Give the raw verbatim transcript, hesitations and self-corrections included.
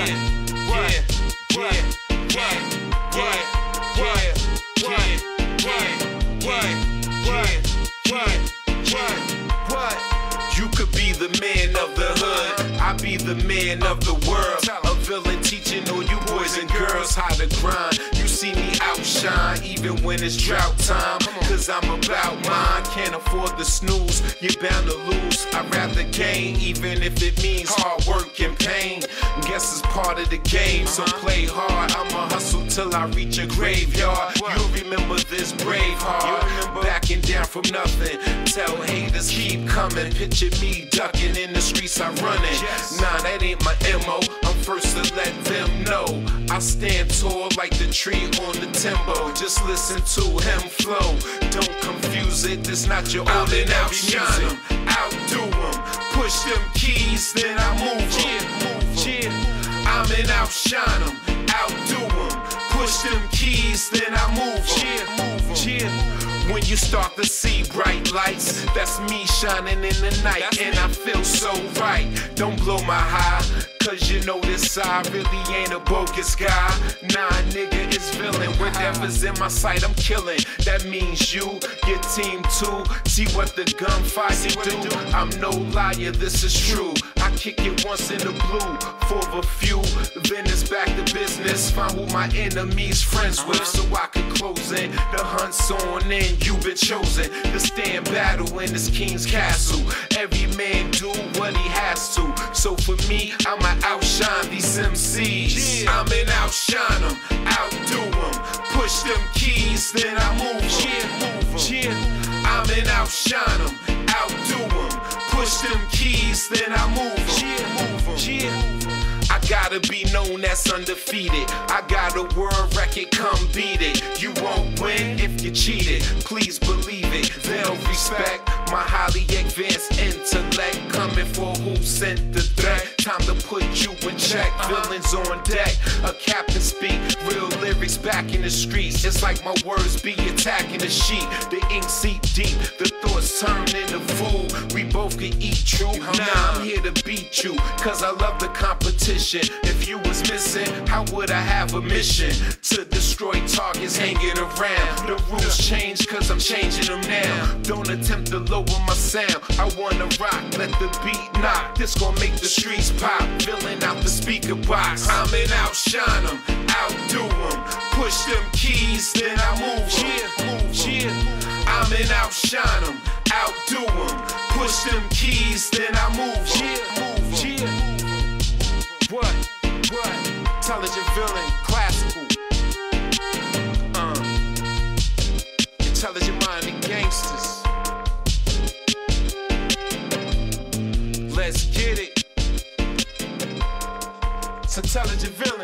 what, what, yeah, yeah, yeah, yeah, yeah, yeah, yeah, yeah, yeah, yeah, what? You could be the man of the hood, I be the man of the world. A villain teaching all you boys and girls how to grind. You see me outshine even when it's drought time, cause I'm about mine. Can't afford the snooze, you're bound to lose. I'd rather gain even if it means hard work and pain. Guess it's part of the game, so play hard. I'ma hustle till I reach a graveyard. You'll remember this brave heart, backing down from nothing. Tell haters keep coming. Picture me ducking in the streets I'm running. Nah, that ain't my M O, I'm first to let them know. I stand tall like the tree on the timber. Just listen to him flow, don't confuse it, this not your ordinary music. Outdo him, push them keys, then I move them. I'm in outshine him, outdo him, push them keys, then I move them. When you start to see bright lights, that's me shining in the night, and I feel so right. Don't blow my high, cause you know this side really ain't a bogus guy. Nah, nigga, it's villain. Whatever's in my sight, I'm killing. That means you, your team too. See what the gunfight do. I'm no liar, this is true. I kick it once in the blue for the few, then it's back to business. Find who my enemies friends with, so I can close in. The hunt's on and you've been chosen to stand battle in this king's castle. Every man do what he has to. So for me, I'ma outshine these M Cs. I'm in outshine them, outdo them, push them keys, then I move them. I'm in outshine them, outdo them, push them keys, then I move them. I gotta be known as undefeated. I got a world record, come beat it. You won't win if you cheated. Please believe it, they'll respect my highly advanced intellect. Coming for who sent the threat. Time to put you in check. Villains on deck, a captain speak. Real lyrics back in the streets. It's like my words be attacking the sheet. The ink seep deep, the thoughts turn into food. We both can eat true. Now I'm here to beat you, cause I love the competition. If you was missing, how would I have a mission? To destroy targets hanging around. The rules change cause I'm changing them now. Don't attempt to lower my sound. I wanna rock, let the beat knock. This gon' make the streets pop. Filling out the speaker box. I'm in outshine them, outdo them, push them keys, then I move them. I'm in outshine them, outdo them, push them keys, then I move them. What? What? Intelligent villain, classical. Uh, intelligent minded gangsters. Let's get it. It's intelligent villain.